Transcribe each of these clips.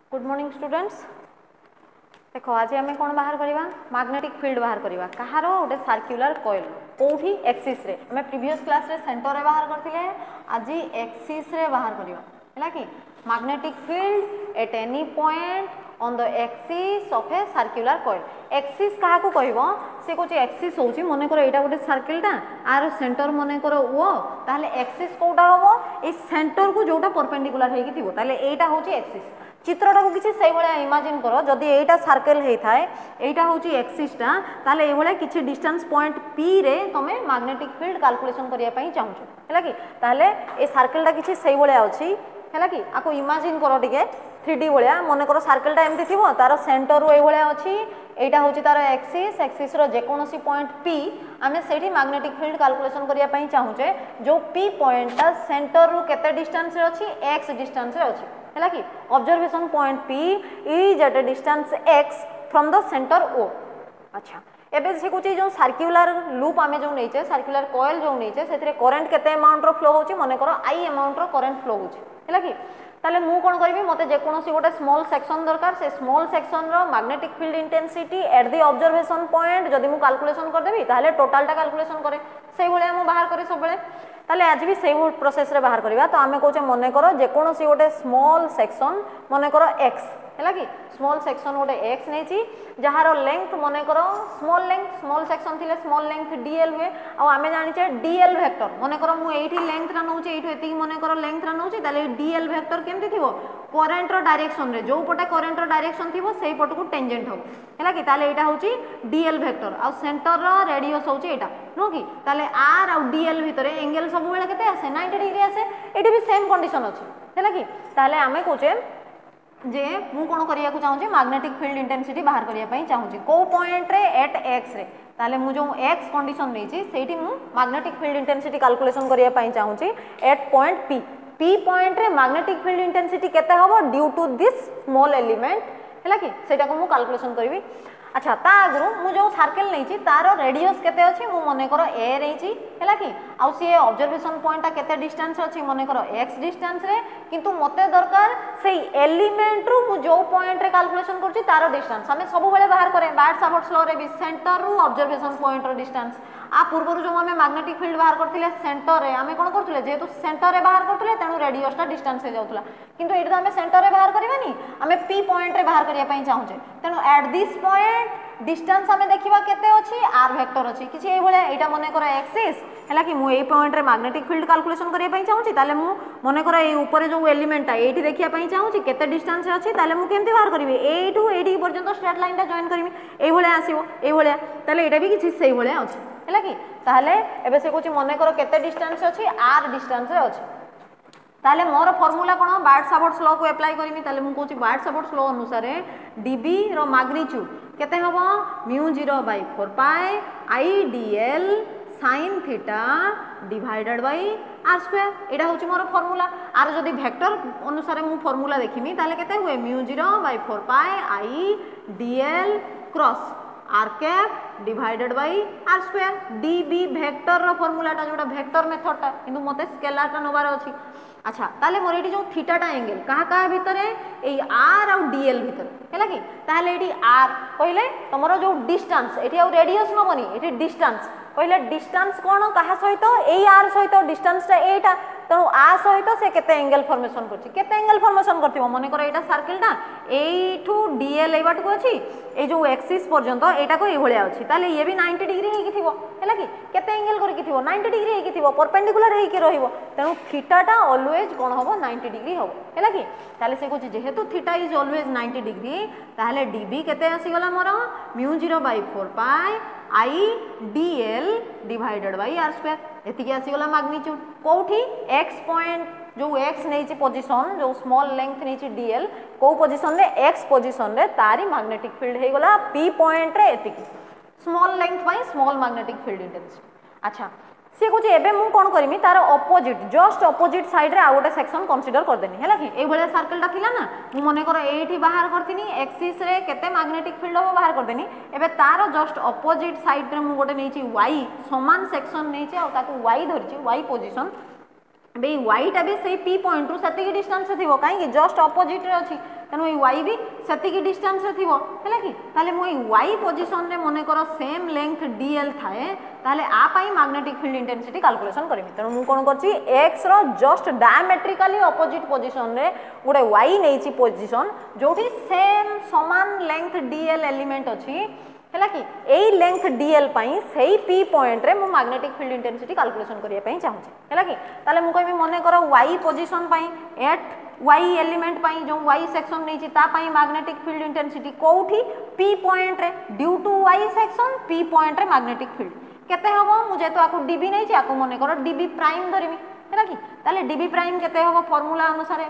Good morning students. देखो आज आम कौन बाहर करवा मैग्नेटिक फील्ड बाहर करवा कहार गोटे सर्कुलर कॉइल कौटी एक्सिस रे आम प्रीवियस क्लास रे सेंटर रे बाहर करथिले आज एक्सिस रे बाहर करवा है कि magnetic field at any point on the axis of a circular coil. Axis क्या कहब सी कौन एक्सिस होची मन कर यहाँ गोटे सर्किलटा आर सेंटर मन कर ओ ताहले एक्सिस कौटा हम ये सेंटर को जोटा परपेंडिकुलर होगी थी ताहले एटा होची एक्सिस। चित्रटा को किसी से भाया इमाजिन कर जदि एटा सर्कल होता है यहाँ हूँ एक्सिसटा ताहले ये किसी डिस्टेंस पॉइंट पी रे तुम मैग्नेटिक फील्ड कैलकुलेशन करने चाहूँ है कि ताहले ये सर्कलटा किसी से भाया अच्छी है कि आपको इमाजिन कर टे 3D भाया मन कर सर्कलटा एमती थी तार सेंटर रू ये अच्छी यहाँ हूँ तार एक्सिस एक्सिस जेकोसी पॉइंट पी आम से मैग्नेटिक फील्ड कैलकुलेशन करने चाहूचे जो पी पॉइंटा सेंटर रू केते डिस्टेंस रे अच्छी एक्स डिस्टेंस रे अच्छी है कि observation point P is at a distance X from the centre O. अच्छा एबे से कुछ जो सर्कुलर लूप आमे जो नहींचे सर्कुलर कॉइल जो नहींचे से करेंट केते अमाउंट रो फ्लो होची मन कर आई अमाउंट रो करेंट फ्लो होची है कि ताले मु कोन करबी मते जेकोसी गोटे स्मॉल सेक्शन दरकार से स्मॉल सेक्शन रो magnetic field intensity at the observation point जदि मु कैलकुलेशन कर देबी ताले टोटलटा कैलकुलेशन करे से भले मु बाहर करे सब बेले ताले आज भी से प्रोसेस रे बाहर करवा। तो आमे कहचे मन कर जेकोसी गोटे स्मॉल सेक्शन मन कर एक्स है कि स्मॉल सेक्शन गोटे एक्स नहीं जार लेंथ मन कर स्मॉल सेक्शन थी स्मॉल लेंथ डीएल हुए आम जाने डीएल वेक्टर मन कर मुझे लेंथटा नौचे ये मन कर लेंथटा नौचे डीएल वेक्टर केमती थी करेन्ट डायरेक्शन रे जो पटे करेन्ट डायरेक्शन थी से पट को टेंजेंट हम है कि यहाँ हूँ डीएल वेक्टर आ सेंटर रेडियस हूँ यहाँ नुह कि आर आउ डीएल भितर एंगल सब बेले केते आसे 90 डिग्री आसे ये भी सेम कंडीशन अच्छे है कि आम कहचे जे मु कोन करिया को चाहूँ मैग्नेटिक फील्ड इंटेंसिटी बाहर करने चाहूँ कौ पॉइंट रे एट एक्स रे ताले मु जो एक्स कंडीशन नहीं से मैग्नेटिक फील्ड इंटेंसिटी कैलकुलेशन करने चाहूँ at point P P point रे मैग्नेटिक फील्ड इंटेंसिटी केते हबो due to this small element है कि सेटा को मु कैलकुलेशन करी। अच्छा ता आगु मु जो सर्कल नहीं तार रेडियस केते अछि मु मने कर ए रही है कि आउ सी ऑब्जर्वेशन पॉइंटा केते डिस्टेंस अछि मने कर एक्स डिस्टेंस रे किंतु मते दरकार से एलिमेंट रू मु जो पॉइंट रे कैलकुलेशन करछि तार डिस्टेंस हमें सब बेले बाहर करे बायट-सावर्ट्स लॉ रे भी सेंटर रू ऑब्जर्वेशन पॉइंट रो डिस्टेंस आ पूर्व जो आम मैग्नेटिक फील्ड बाहर करथिले सेंटर रे आमे कोन करथिले जेहेतु सेंटर रे बाहर करथिले तेनु रेडियसटा डिस्टेंस हो जाउतला किंतु एटा आमे सेंटर रे बाहर करबानी आमे पी पॉइंट रे बाहर करिया पई चाहूचे तेनु एट दिस पॉइंट डिस्टेंस आमे देखिबा केते अछि आर वेक्टर अछि किछि एई भले एटा मने कर एक्सिस हैला कि मु एई पॉइंट रे मैग्नेटिक फील्ड कैलकुलेशन करिया पई चाहूची ताले मु मने कर एई ऊपर जो एलिमेंटटा एठी देखिया पई चाहूची केते डिस्टेंस अछि ताले मु केमति बाहर करबी एठू एठी पर्यंत स्ट्रेट लाइनटा जॉइन करबी एई भले आसीबो एई भले ताले एटा भी किछि सेई भले अछि है कि ताहले एबे से कुछ मन कर केते डिस्टेंस अछि आर डिस्टेंस रे अछि ताहले मोर फार्मूला कोन बायट-सावर्ट्स लॉ को अप्लाई करमी ताहले मु कहूची बायट-सावर्ट्स लॉ अनुसार dB रो मैग्नीट्यूड केते हबो μ0/4 pi IDL sin theta divided by r square एटा होची मोर फार्मूला आर जदी वेक्टर अनुसार मु फार्मूला देखिमी ताहले केते हुए μ0/4 pi IDL cross R cap divided by R square DB vector रो फार्मूलाटा जोटा वेक्टर मेथडटा किंतु मते स्केलारटा नबार अछि। अच्छा ताले मोर एटी जो थीटाटा एंगल कहा कहा भितर ए आर आउ डीएल भितर है कि ताले एटी आर कहले तमरो जो डिस्टेंस एटी आउ रेडियस नबनी एटी डिस्टेंस कहले डिस्टेंस कोन कहा सहित ए आर सहित डिस्टेंसटा एटा तेणु आ सहित से केते एंगल फॉर्मेशन करछि केते एंगल फॉर्मेशन करथिबो मने कर एटा सर्कलटा एठू डीएल ए बाटको अछि ए जो एक्सिस पर्यंत एटा को ए भलिया अछि ताले ये भी 90 डिग्री हेकि थिबो हैला कि केते एंगल करकि थिबो 90 डिग्री हेकि थिबो परपेंडिकुलर हेकि रहिबो तेणु थीटाटा ऑलवेज कोन हबो 90 डिग्री हबो हैला कि ताले से कुछ जेहेतु थीटा इज ऑलवेज 90 डिग्री ताले डीबी केते आसी गला मोर μ0/4 pi IDL divided by r square एतिकी आसी गला मैग्नीट्यूड कोठी x पॉइंट जो x नहीं पोजीशन जो स्मॉल लेंथ नहीं डीएल को पोजीशन रे x पोजीशन रे तारी मैग्नेटिक फील्ड हे गला p पॉइंट रे एतिकी small length by small magnetic field intensity. अच्छा सी कुछ एबे मु कोन करमी तार ऑपोजिट जस्ट ऑपोजिट साइड रे आ गोटे सेक्शन कंसीडर कर देनी हैला कि एई भले सर्कलटा थिला ना मु मने कर एठी बाहर करथिनी एक्सिस रे केते मैग्नेटिक फील्ड हो बाहर कर देनी एबे तार जस्ट ऑपोजिट साइड रे मु गोटे नैची y समान सेक्शन नैची आ ताकू y धरची y पोजीशन बे वाईटा भी से पी पॉइंट रु सेतिकी डिस्टेंस थी कहीं जस्ट अपोजिट रे अच्छी तेणु ये वाई भी सेतिकी डिस्टेंस थी है कि ताले मु वाई पोजिशन रे मन कर सेम लेंथ डीएल थाए ताले आ पाई मैग्नेटिक फील्ड इंटेंसिटी कैलकुलेशन करमी तेणु मु कोन करछि एक्स रो जस्ट डायमेट्रिकली अपोजिट पोजिशन रे गोटे वाई नेछि पोजिशन जोठी सेम समान लेंथ डीएल एलिमेंट अछि है कि यही लेंथ डीएल पाई सही पी पॉइंट रे मु मैग्नेटिक फील्ड इंटेंसिटी कैलकुलेशन करिया पई चाहूछि है कि ताले मु कहबी मने कर वाई पोजिशन पाई एट वाई एलिमेंट पाई जो वाई सेक्शन नहीं ता पाई मैग्नेटिक फील्ड इंटेंसिटी कोठी पी पॉइंट रे due to Y section P point रे मैग्नेटिक फील्ड केते हबो मु जेतो आकु डीबी नहीं आकु मने कर डीबी प्राइम धरिमी है कि ताले डीबी प्राइम केते हबो फार्मूला अनुसार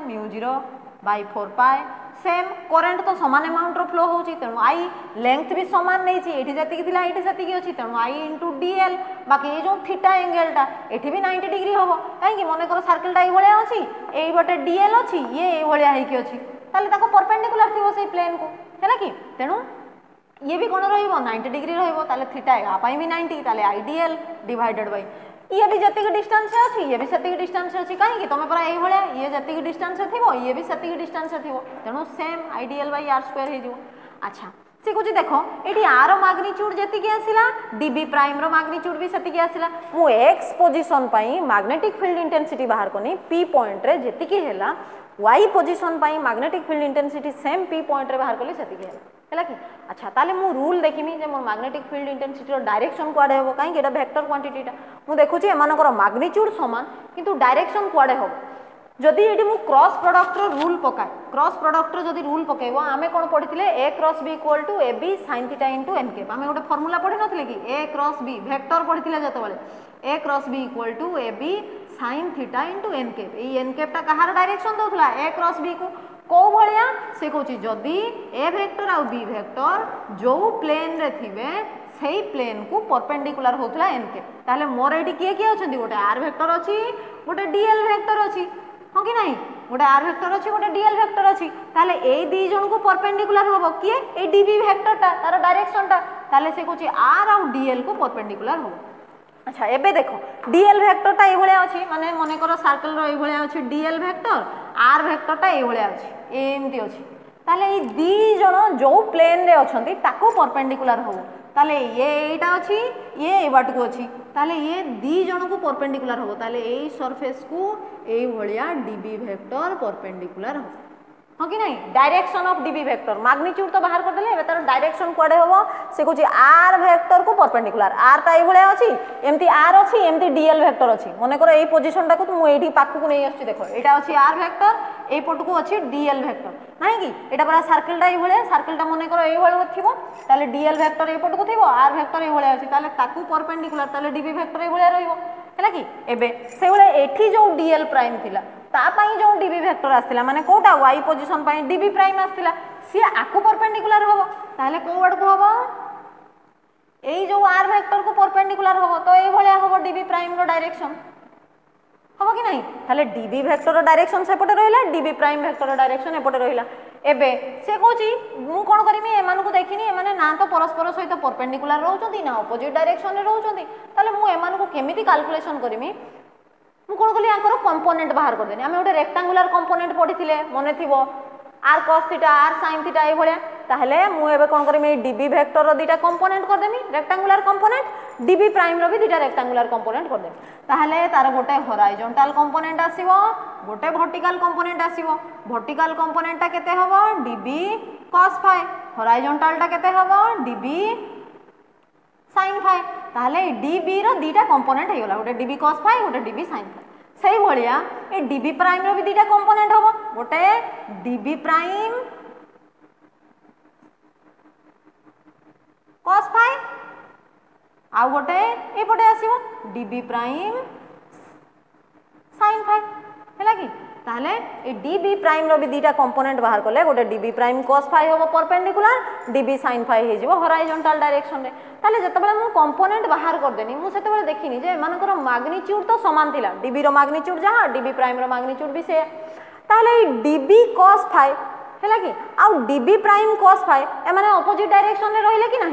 μ0/4π सेम करंट तो समान अमाउंट रो फ्लो होची तेणु आई लेंथ भी समान नहीं छी एठी जति थिला एठी जति अछि तेणु आई इनटू डीएल बाकी ये जो थीटा एंगलटा एठी भी 90 डिग्री होबो काहे कि मने कर सर्कलटा ए भलिया अछि एई बटे डीएल अछि ये ए भलिया हेकी अछि ताले ताको परपेंडिकुलर थिबो से प्लेन को हैला कि तेणु ये भी कोन रहइबो 90 डिग्री रहइबो ताले थीटा आ पाई भी 90 ताले आईडीएल डिवाइडेड बाय ये भी जति डिस्टेंस अच्छी ये भी सेति डिस्टेंस अच्छी कहीं तुम पूरा ये भाया ये जति डिस्टेंस थी ये भी सेति डिस्टेंस थी तेणु same IDL by R square हो अच्छा सी कुछ देख ये आर मैग्नीट्यूड जी आसला डीबी प्राइम रो मैग्नीट्यूड भी सेतिकी आसला मु एक्स पोजिशन पाई मैग्नेटिक फील्ड इंटेंसिटी बाहर करनी पी पॉइंट रे जेतिकी हैला वाई पोजिशन पाई magnetic field intensity same P point रे बाहर करली सेतिकी हैला कि अच्छा ताले मु रूल देखिमी जे मोर मैग्नेटिक फील्ड इंटेंसिटी रो डायरेक्शन कुआडे होबो काई एटा वेक्टर क्वांटिटीटा मु देखुची एमानकर मैग्नीट्यूड समान किंतु डायरेक्शन कुआडे होबो जदि एटी मु क्रॉस प्रोडक्ट रो रूल पकाय क्रॉस प्रोडक्ट रो जदि रूल पकेबो आमे कोन पढिथिले a cross b equal to ab sin theta into n cap आमे गोटे फार्मूला पढि नथिले कि a क्रॉस b वेक्टर पढिथिले जतो बेले a cross b equal to ab sin theta into n cap ए n कैप ता कहार डायरेक्शन दोथला a क्रॉस b को को भलिया से कहूची जदि ए वेक्टर आ बी वेक्टर जो प्लेन रे थिबे सेही प्लेन को परपेंडिकुलर होतला एन के ताले मोर एटी किए किए अछंती गोटे आर वेक्टर अछि गोटे डीएल वेक्टर अछि हो कि नहीं गोटे आर वेक्टर अछि गोटे डीएल वेक्टर अछि ताले ए दी जन को परपेंडिकुलर होबो किए ए डीबी वेक्टर ता तार डायरेक्शन ता ताले से कहूची आर आ डीएल को परपेंडिकुलर होबो अच्छा एबे देखो डीएल वेक्टर ता ए भलिया अछि माने मने करो सर्कल रो ए भलिया अछि डीएल वेक्टर आर वेक्टर ता ए भलिया अछि एमती अछि ताले ए दी जण जो प्लेन रे अछंती ताको परपेंडिकुलर होबो ताले ये एटा अछि ये ए बाट को अछि ताले ये दी जण को परपेंडिकुलर होबो ताले ए सरफेस को ए भलिया डीबी वेक्टर परपेंडिकुलर हो हो कि नहीं direction of DB vector magnitude तो बाहर कर देले एबे तार डायरेक्शन कोडे होबो से कहूची आर वेक्टर को परपेंडिकुलर आर ता ए भलिया अछि एमती आर अछि एमती डीएल वेक्टर अछि मने करो ए पोजीशन टा को मु एठी पाखु को नै आछि देखो एटा अछि आर वेक्टर ए पट को अछि डीएल वेक्टर नाही कि एटा पूरा सर्कल टा ए भलिया सर्कल टा मने करो ए भलिया थिबो ताले डीएल वेक्टर ए पट को थिबो आर वेक्टर ए भलिया अछि ताले ताकू परपेंडिकुलर ताले डीबी वेक्टर ए भलिया रहइबो हैला कि एबे से भलिया एठी जो डीएल प्राइम थिला ता पाई जो डीबी वेक्टर आस्तिला माने कोटा वाई पोजीशन पाई डीबी प्राइम आस्तिला सी आकु परपेंडिकुलर होबो ताले को वर्ड को होबो एई जो आर वेक्टर को परपेंडिकुलर होबो तो ए भलिया होबो डीबी प्राइम रो डायरेक्शन होबो कि नहीं ताले डीबी वेक्टर रो डायरेक्शन सेपटे रहिला डीबी प्राइम वेक्टर रो डायरेक्शन एपटे रहिला एबे से कहूची मु कोन करिमी एमान को देखिनी एमाने ना तो परस्पर सहित परपेंडिकुलर रहउचंती ना अपोजिट डायरेक्शन रे रहउचंती ताले मु एमान को केमिति कैलकुलेशन करिमी मु कोन कली आंकर कंपोनेंट बाहर कर देनी आमे ओटे रेक्टेंगुलर कंपोनेंट पढिथिले मने थिबो R cos theta R sin theta ए भलिया ताहले मु एबे कोन करिमी डीबी वेक्टर रो दीटा कंपोनेंट कर देमी रेक्टेंगुलर कंपोनेंट डीबी प्राइम रो भी दीटा रेक्टेंगुलर कंपोनेंट कर देमी ताहले तार गोटे हॉरिजॉन्टल कंपोनेंट आसीबो गोटे वर्टिकल कंपोनेंट आसीबो वर्टिकल कंपोनेंट ता केते हबो डीबी cos फाई हॉरिजॉन्टल ता केते हबो डीबी sin फाई ताहले डीबी रो दीटा कंपोनेंट हे गला गोटे डीबी cos फाई गोटे डीबी sin फाई सही भलिया ए डीबी प्राइम रो भी दीटा कंपोनेंट हबो गोटे डीबी प्राइम cos फाई आ गोटे ए पटे आसीबो डीबी प्राइम sin फाई हैला कि ताले ए डीबी प्राइम रो भी दीटा कंपोनेंट बाहर करले गोटे डीबी प्राइम cos फाई होबो परपेंडिकुलर डीबी sin फाई हे जिवो हॉरिजॉन्टल डायरेक्शन रे ताले जते बेला मु कंपोनेंट बाहर कर देनी मु सेते बेला देखिनी जे एमानकर मैग्नीट्यूड तो समान थिला डीबी रो मैग्नीट्यूड जहा डीबी प्राइम रो मैग्नीट्यूड भी से ताले डीबी cos फाई हैला कि आ डीबी प्राइम cos फाई एमाने अपोजिट डायरेक्शन रे रहिले कि नाही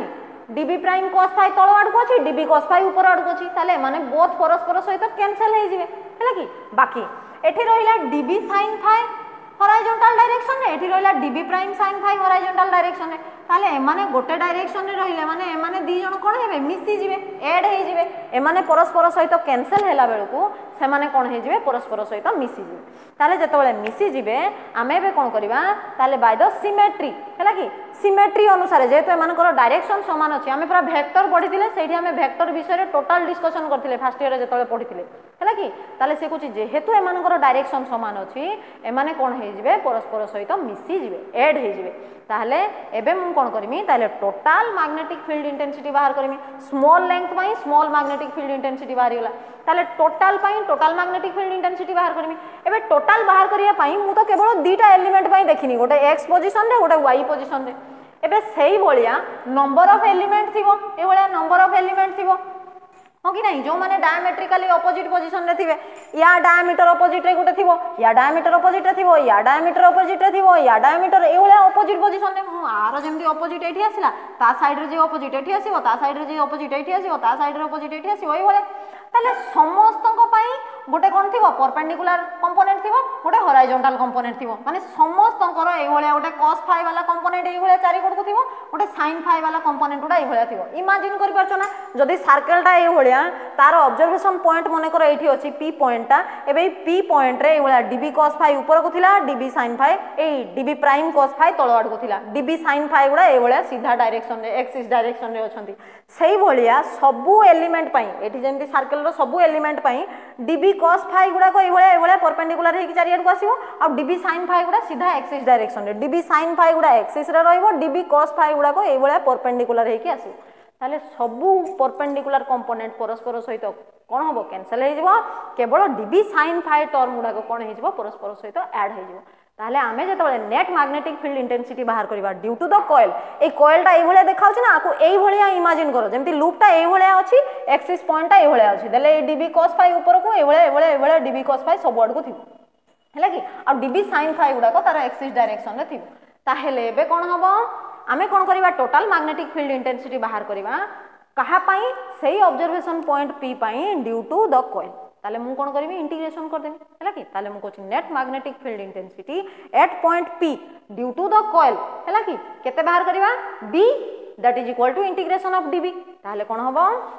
डीबी प्राइम cos फाई तळ आडको अछि डीबी cos फाई ऊपर आडको अछि ताले माने बोथ परस्पर सहित कैंसिल हे जिवे हैला कि बाकी एठी रहिला DB sin phi horizontal direction रे एठी रहिला DB prime sin phi horizontal direction रे ताले एमाने गोटे डायरेक्शन रे रहिले माने एमाने दी जण कोन हेबे मिसी जिवे ऐड हे जिवे एमाने परस्पर सहित कैंसिल हेला बेलको से माने कोन हे जिवे परस्पर सहित मिसी जिवे ताले जतबेले मिसी जिवे आमे बे कोन करबा ताले बाय द सिमेट्री हैला कि सिमेट्री अनुसार जेहेतु एमानकर डायरेक्शन समान अछि आमे पूरा वेक्टर पढिथिले सेठी आमे वेक्टर विषय रे टोटल डिस्कशन करथिले फर्स्ट ईयर रे जतबेले पढिथिले हैला कि ताले से कुछ जेहेतु एमानकर डायरेक्शन समान अछि एमाने कोन हे जिवे परस्पर सहित मिसी जिवे ऐड हे जिवे ताले एबे मु कोन करमी ताले टोटल मैग्नेटिक फील्ड इंटेंसिटी बाहर करमी स्मॉल लेंथ पई स्मॉल मैग्नेटिक फील्ड इंटेंसिटी बाहर गेला ताले टोटल पई टोटल मैग्नेटिक फील्ड इंटेंसिटी बाहर करमी एबे टोटल बाहर करिया पई मु तो केवल दुईटा एलिमेंट पई देखिनी गोटे x पोजीशन रे गोटे y पोजीशन रे एबे सेही भलिया नंबर ऑफ एलिमेंट थिबो ए भलिया नंबर ऑफ एलिमेंट थिबो हो कि नहीं जो माने डायमेट्रिकली ऑपोजिट पोजीशन रे थिबे या डायमीटर ऑपोजिट रे गोटे थिबो या डायमीटर ऑपोजिट रे थिबो या डायमीटर ऑपोजिट रे थिबो या डायमीटर ए भलिया ऑपोजिट पोजीशन रे मु आरो जेमति ऑपोजिट एठी आसिला ता साइड रे जे ऑपोजिट एठी आसीबो ता साइड रे जे ऑपोजिट एठी आसीबो ता साइड रे ऑपोजिट एठी आसीबो ए भलिया ताले समस्तक पई गोटे कोन थिबो परपेंडिकुलर कंपोनेंट थिबो गोटे हॉरिजॉन्टल कंपोनेंट थिबो माने समस्तकर ए भलिया गोटे cos फाई वाला कंपोनेंट ए भलिया चारि कोड को थिबो गोटे sin फाई वाला कंपोनेंट उडा ए भलिया थिबो इमेजिन करि परछो ना जदी सर्कलटा ए भलिया तार ऑब्जर्वेशन पॉइंट मने कर एठी अछि p पॉइंटटा एबे p पॉइंट रे ए भलिया db cos फाई ऊपर को थिला db sin फाई ए db प्राइम cos फाई तळ आड को थिला db sin फाई उडा ए भलिया सीधा डायरेक्शन रे एक्सिस डायरेक्शन रे अछंती सेही भलिया सबु एलिमेंट पई एठी जेंति सर्कल रो सबु एलिमेंट पई db cos फाई गुडा को ए भलिया परपेंडिकुलर हे कि चारि आड को आसीबो आ db sin फाई गुडा सीधा एक्सिस डायरेक्शन रे db sin फाई गुडा एक्सिस रे रहइबो db cos फाई गुडा को ए भलिया परपेंडिकुलर हे कि आसीबो ताले सबु परपेंडिकुलर कंपोनेंट परस्पर सहित कोन होबो कैंसिल हे जिवो केवल db sin फाई टर्म गुडा को कोन हे जिवो परस्पर सहित ऐड हे जिवो ताले आमे जतबेले नेट मैग्नेटिक फील्ड इंटेंसिटी बाहर करबा ड्यू टू द कॉइल ए कॉइलटा ए भलिया देखाउछि ना आकु एई भलिया इमेजिन करो जेमति लूपटा ए भलिया अछि एक्सिस पॉइंटटा ए भलिया अछि देले db cos फाई ऊपर को ए भलिया db cos फाई सब आड को थिबो हैला कि आ db sin फाई गुडा को तार एक्सिस डायरेक्शन रे थिबो ताहेले एबे कोन हबो आमे कोन करबा टोटल मैग्नेटिक फील्ड इंटेंसिटी बाहर करबा कहा पई सेही ऑब्जर्वेशन पॉइंट p पई ड्यू टू द कॉइल ताले मु कोन करबी इंटीग्रेशन कर देबी हैला कि ताले मु कोछि net magnetic field intensity at point p due to the coil हैला कि केते बाहर करबा b that is equal to integration of db ताले कोन हबो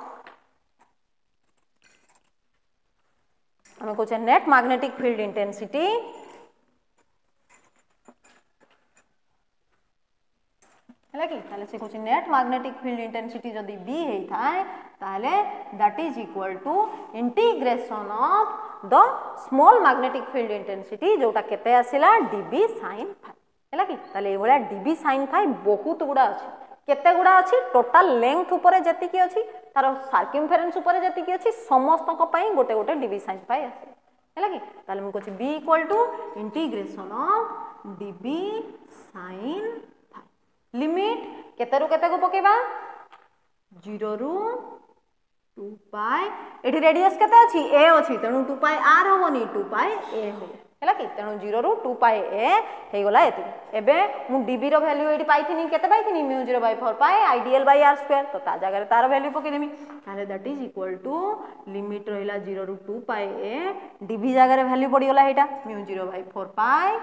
हमें कोछि नेट मैग्नेटिक फील्ड इंटेंसिटी हैला कि ताले से कोछि नेट मैग्नेटिक फील्ड इंटेंसिटी जदी b हेई थाए ताले that is equal to integration of the small magnetic field intensity जोटा केते आसिला db sin फाई हैला कि ताले ए भलिया db sin फाई बहुत गुडा अछि केते गुडा अछि टोटल लेंथ ऊपर जति की अछि तार सर्कमफेरेंस ऊपर जति की अछि समस्त को पई गोटे गोटे db sin फाई आसी हैला कि ताले हम कोछि b equal to integration of db sin limit केते रु केते को पकेबा 0 रु 2 पाई एठी रेडियस केते अछि a अछि तेनु 2 पाई r होबनी 2 पाई a हो हैला कि तेनु 0 रु 2 पाई a हे गला एति एबे मु db रो वैल्यू एठी पाइथिनी केते पाइथिनी μ0/4 पाई ideal/r² तो ता जगह रे तार वैल्यू पके देमी ताले that is equal to limit रहिला 0 रु 2 पाई a db जगह रे वैल्यू पड़ी गला हेटा μ0/4 पाई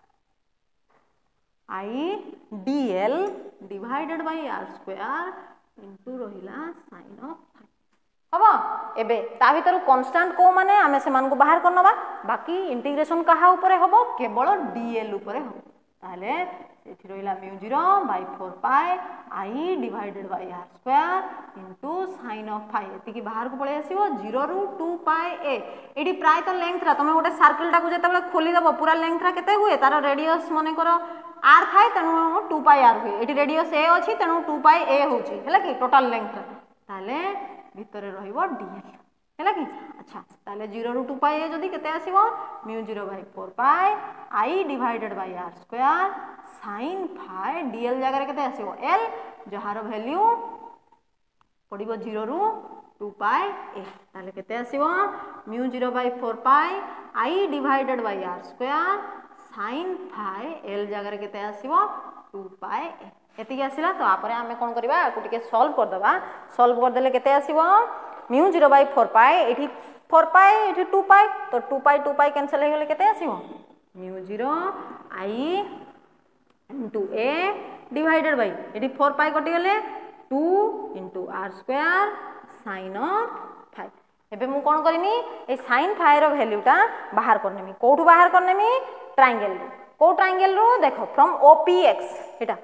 ideal divided by r² into रहिला sin of हबो एबे ता भीतर कांस्टेंट को माने आमे से मान को बाहर करनबा बाकी इंटीग्रेशन कहा ऊपर हबो केवल dl ऊपर हबो ताले एथि रहिला μ0/4 pi i divided by r² into sin of phi एति की बाहर को पळे आसीबो 0 रु 2 पाई a एडी प्राय तो लेंथ रा तमे गोटे सर्कल टा को जेतेबेले खोली दबो पूरा लेंथ रा केते हुए तार रेडियस माने करो r थाए तनु 2 पाई r हुए एटी रेडियस a अछि तनु 2 पाई a होछि हैला कि टोटल लेंथ ताले भितरे रहिबो dl हैला कि अच्छा ताले 0 रु 2 पाई a जदी केते आसीबो μ0/4 pi i divided by r² sin phi dl जगह रे केते आसीबो l जहार वैल्यू पडिबो 0 रु 2 पाई a ताले केते आसीबो μ0/4 pi i divided by r² sin phi l जगह रे केते आसीबो 2 पाई a एतिक आसला तो आपर आम कौन करवा टे सल्व करदे सल्व करदे केते आसीबो म्यू 0/4 ये 4 ये 2 तो 2 कैंसल हो गले केते आसीबो mu 0 i into a divided by ये 4 कटि गले 2 into r square sine phi एबे मु कौन करमी ए साइन फाइ रो वैल्यूटा बाहर करनेमी कोठू बाहर करनेमी ट्रायंगल रो को ट्रायंगल रो देखो फ्रॉम ओपीएक्स एटा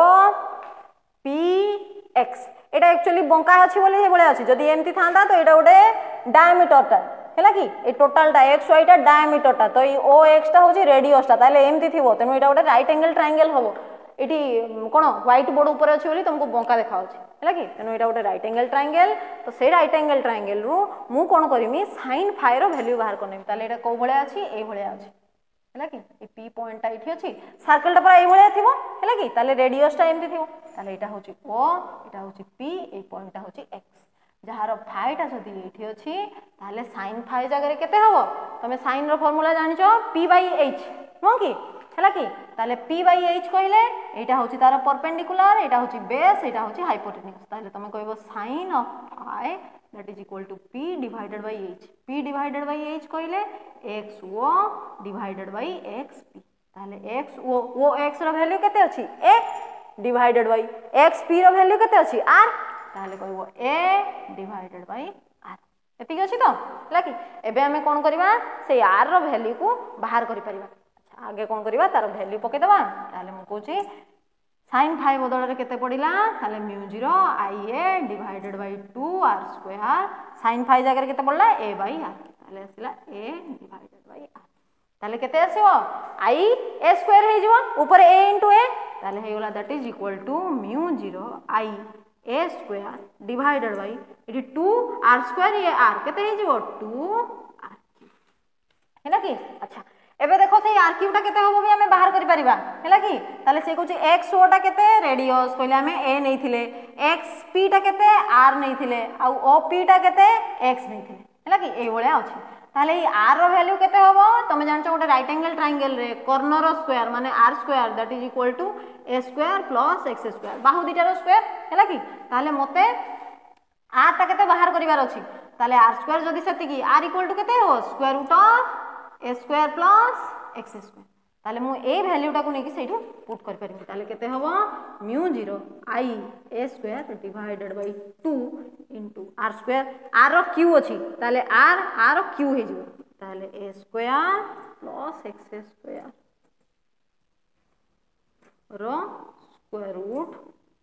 ओपीएक्स एटा एक्चुअली बंका अछि बोले हे बोले अछि जदी एमती थांदा तो एटा गोटे डायमीटरटा हैला कि ए टोटलटा एक्स वाई टा डायमीटरटा तो ई ओ एक्स टा होची रेडियसटा ताले एमती थिबो तेनु एटा गोटे राइट एंगल ट्रायंगल हबो एटी कोन व्हाइट बोर्ड ऊपर अछि बोली तुमको बंका देखा अछि हैला कि तेनु एटा गोटे राइट एंगल ट्रायंगल तो से राइट एंगल ट्रायंगल रु मु कोन करमी sin फाइ रो वैल्यू बाहर करनेमी ताले एटा को भले अछि ए भले अछि हैला कि ए पी पॉइंट टा इठी अछि सर्कल टा पर ए भले थिबो हैला कि ताले रेडियस टा एमती थिबो ताले एटा होची ओ एटा होची पी ए पॉइंट टा होची एक्स जहार फाइ टा जदी एठी अछि ताले sin फाइ जगह रे केते हबो तमे sin रो फार्मूला जानिचो p/h नो कि हैला कि ताले p/h कहले एटा होची तार परपेंडिकुलर एटा होची बेस एटा होची हाइपोटेन्यूज ताले तमे कहबो sin of phi that is equal to p divided by h p divided by h कहले x o divided by x p ताले x o x रो वैल्यू केते अछि a divided by x p रो value केते अछि r ताले कहबो a divided by r एतिक अछि तो लाकी एबे हमें कोन करबा से r रो वैल्यू को बाहर करि परिबा अच्छा आगे कोन करबा तार वैल्यू पके देबा ताले म कहूची sin फाइ बदल रे केते पडिला ताले mu 0 i a divided by 2 r square sin phi जगह रे केते पडला a बाय r ताले आसिला a डिवाइडेड बाय r ताले केते आसीबो आई a स्क्वायर हे जिवो ऊपर a * a ताले हे गला that is equal to mu 0 i a square divided by इडी 2 r स्क्वायर ये r केते हे जिवो 2 r हैला कि अच्छा एबे देखो से आर क्यूटा केते होबो भी हमें बाहर करि परिबा हैला कि ताले से कहूची x o टा केते रेडियस कहले हमें a नैथिले x p टा केते r नैथिले आ o p टा केते x नैथिले हैला कि ए भले अछि ताले ई r रो वैल्यू केते होबो तमे जानचो गोटे राइट एंगल ट्रायंगल रे कॉर्नर रो स्क्वायर माने r square that is equal to a square plus x square बाहु दिटा रो स्क्वायर हैला कि ताले मते r टा केते बाहर करिवार अछि ताले r स्क्वायर जदी सेति कि r इक्वल टू केते हो square root of a square plus x square ताले मु ए वैल्यू टा को नेकी सेठू पुट कर परबी ताले केते हबो mu 0 i a square divided by 2 into r square r रो q अछि ताले r रो q हे जिवो ताले a square plus x square रो स्क्वायर रूट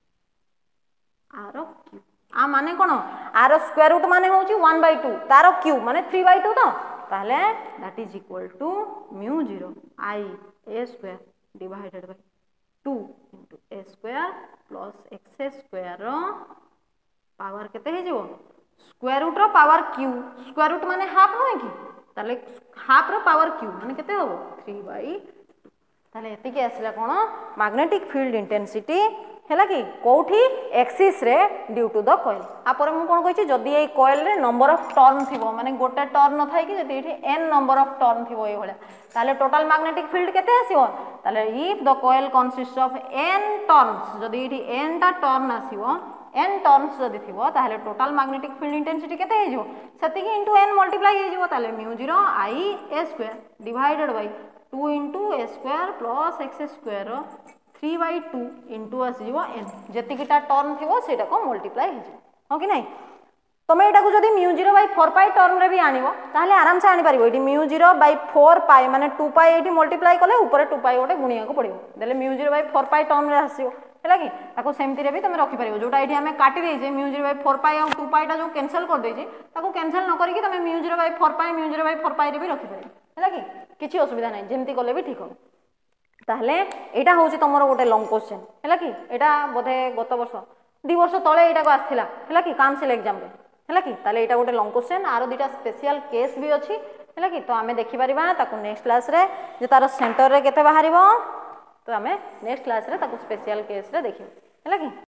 r रो q आ माने कोन r रो स्क्वायर रूट माने होची 1/2 तारो q माने 3/2 तो ताले that is equal to mu 0 i a square divided by 2 into a square plus x square रो पावर केते हे जिवो स्क्वायर रूट रो पावर q स्क्वायर रूट माने हाफ नय कि ताले हाफ रो पावर q माने केते होबो 3/2 ताले एति के आसला कोन मैग्नेटिक फील्ड इंटेंसिटी हैला कि कोठी एक्सिस रे ड्यू टू द कॉइल आ पर मु कोन कहिछि जदी ए कॉइल रे नंबर ऑफ टर्न थिबो माने गोटे टर्न न थाई कि जदी एठी n नंबर ऑफ टर्न थिबो ए भले ताले टोटल मैग्नेटिक फील्ड केते आसीबो ताले if the coil consist of n turns जदी एठी n टा टर्न आसीबो n टर्न्स जदी थिबो ताले टोटल मैग्नेटिक फील्ड इंटेंसिटी केते हे जिवो सेति कि इनटू n मल्टीप्लाई हे जिवो ताले mu 0 i a square divided by 2 into a square plus x square 3/2 into आसीबो n जति किटा टर्न थिबो सेटा को मल्टीप्लाई हे जिवो हो कि नै तमे एटा को जदी म्यू 0/4 पाई टर्न रे भी आनिबो ताले आराम से आनि परिबो एटी म्यू 0/4 पाई माने 2 पाई एटी मल्टीप्लाई कले ऊपर 2 पाई गोटे गुणिया को पड़िबो देले म्यू 0/4 पाई टर्न रे आसीबो हैला कि ताको सेमति रे भी तमे रखि परिबो जोटा एटी हमें काटि दे जे म्यू 0/4 पाई और 2 पाई टा जो कैंसिल कर दे जे ताको कैंसिल न करी कि तमे म्यू 0/4 पाई म्यू 0/4 पाई रे भी रखि परिबो हैला कि किछि असुविधा नै जेमति कले भी ठीक हो ताहले एटा होची तमरो गोटे लॉन्ग क्वेश्चन हैला कि एटा बोधे गत वर्ष 2 वर्ष तळे एटा को आस्थिला हैला कि काउंसिल एग्जाम रे हैला कि ताले एटा गोटे लॉन्ग क्वेश्चन आरो दुटा स्पेशल केस भी अछि हैला कि तो हमें देखि परिबा ताको नेक्स्ट क्लास रे जे तार सेंटर रे केते बाहरिबो तो हमें नेक्स्ट क्लास रे ताको स्पेशल केस रे देखिबो हैला कि।